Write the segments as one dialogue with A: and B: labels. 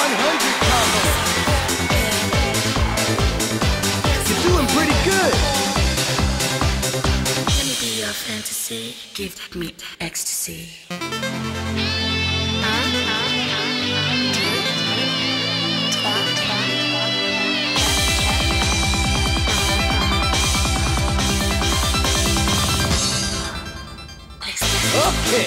A: 100 combo. You're doing pretty good.
B: Let me be your fantasy. Give me ecstasy.
A: Okay.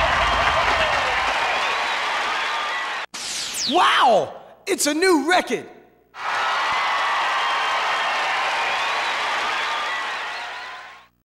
A: Wow! It's a new record!